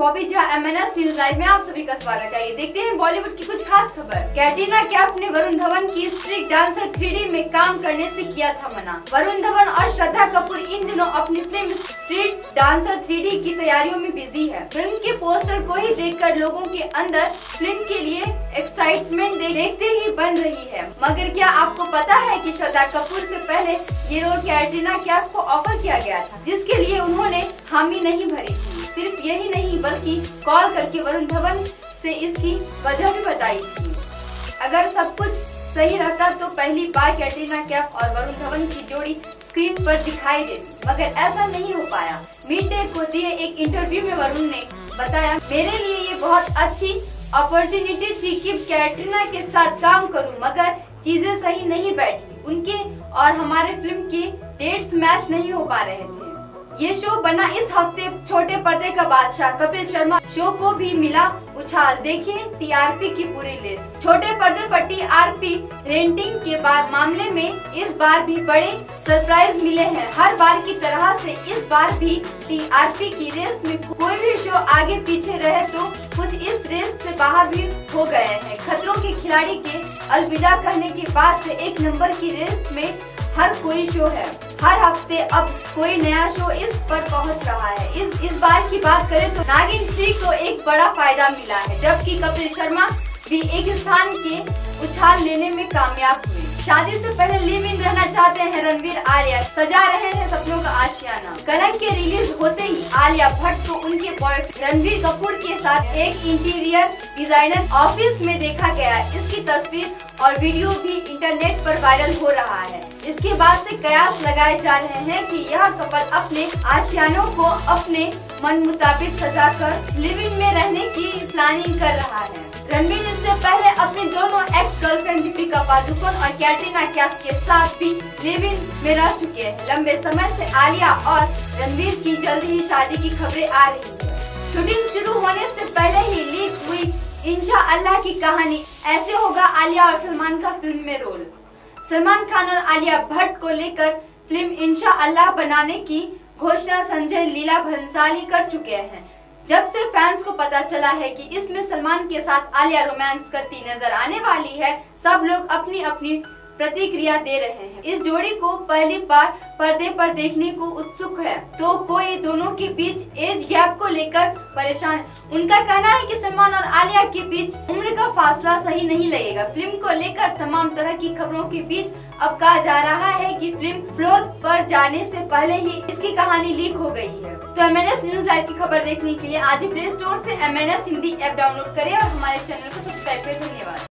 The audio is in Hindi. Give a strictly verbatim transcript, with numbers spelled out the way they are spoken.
Bobby Jha, M N S news live में आप सभी का स्वागत है। ये देखते हैं बॉलीवुड की कुछ खास खबर। कैटरीना कैफ ने वरुण धवन की स्ट्रीट डांसर थ्री डी में काम करने से किया था मना। वरुण धवन और श्रद्धा कपूर इन दिनों अपनी film street dancer three D की तैयारियों में बिजी है। फिल्म के पोस्टर को ही देखकर लोगों के अंदर फिल्म के लिए एक्साइटमेंट दे, देखते ही बन रही है। मगर क्या आपको पता है कि श्रद्धा कपूर से पहले ये रोल कैटरीना कैफ को ऑफर किया गया था, जिसके लिए उन्होंने हामी नहीं भरी थी। सिर्फ यही नहीं बल्कि कॉल करके वरुण धवन से इसकी वजह भी बताई थी। अगर सब कुछ सही रहता तो पहली बार कैटरीना कैफ और वरुण धवन की जोड़ी स्क्रीन पर दिखाई देती, मगर ऐसा नहीं हो पाया। मिड डे को दिए एक इंटरव्यू में वरुण ने बताया, मेरे लिए ये बहुत अच्छी अपॉर्चुनिटी थी कि कैटरीना के साथ काम करूं, मगर चीजें सही नहीं बैठी। उनके और हमारे फिल्म के डेट्स मैच नहीं हो पा रहे थे। ये शो बना इस हफ्ते छोटे पर्दे का बादशाह कपिल शर्मा शो को भी मिला उछाल। देखिए टी आर पी की पूरी लिस्ट। छोटे पर्दे पर टी आर पी रेटिंग के बाद मामले में इस बार भी बड़े सरप्राइज मिले हैं। हर बार की तरह से इस बार भी टी आर पी की रेस में कोई भी शो आगे पीछे रहे तो कुछ इस रेस से बाहर भी हो गए हैं। खतरों के खिलाड़ी के अलविदा कहने के बाद से एक नंबर की रेस में हर कोई शो है। हर हफ्ते अब कोई नया शो इस पर पहुंच रहा है। इस इस बार की बात करें तो नागिन थ्री को एक बड़ा फायदा मिला है, जबकि कपिल शर्मा भी एक स्थान के उछाल लेने में कामयाब हुए। शादी से पहले लिव इन रहना चाहते हैं रणवीर आलिया, सजा रहे हैं सपनों का आशियाना। कलंक के रिलीज होते ही आलिया भट्ट को उनके बॉयफ्रेंड रणवीर कपूर के साथ एक इंटीरियर डिजाइनर ऑफिस में देखा गया। इसकी तस्वीर और वीडियो भी इंटरनेट पर वायरल हो रहा है। इसके बाद से कयास लगाए जा रहे हैं कि यह कपल अपने आशियानों को अपने मन मुताबिक सजा कर लिव इन में रहने की प्लानिंग कर रहा है। रणवीर इससे पहले अपनी दोनों एक्स गर्लफ्रेंड दीपिका पादुकोण और कैटरीना कैफ के साथ भी लिव इन में रह चुके हैं। लंबे समय से आलिया और रणवीर की जल्दी ही शादी की खबरें आ रही है। शूटिंग शुरू होने से पहले ही लीक हुई इंशाअल्लाह की कहानी। ऐसे होगा आलिया और सलमान का फिल्म में रोल। सलमान खान और आलिया भट्ट को लेकर फिल्म इंशाअल्लाह बनाने की घोषणा संजय लीला भंसाली कर चुके हैं। जब से फैंस को पता चला है कि इसमें सलमान के साथ आलिया रोमांस करती नजर आने वाली है, सब लोग अपनी अपनी प्रतिक्रिया दे रहे हैं। इस जोड़ी को पहली बार पर्दे पर देखने को उत्सुक है तो कोई दोनों के बीच एज गैप को लेकर परेशान है। उनका कहना है कि सलमान और आलिया के बीच उम्र का फासला सही नहीं लगेगा। फिल्म को लेकर तमाम तरह की खबरों के बीच अब कहा जा रहा है कि फिल्म फ्लोर पर जाने से पहले ही इसकी कहानी लीक हो गई है। तो M N S news live की खबर देखने के लिए आज ही प्ले स्टोर से M N S Hindi app download करें और हमारे चैनल को सब्सक्राइब करें। धन्यवाद।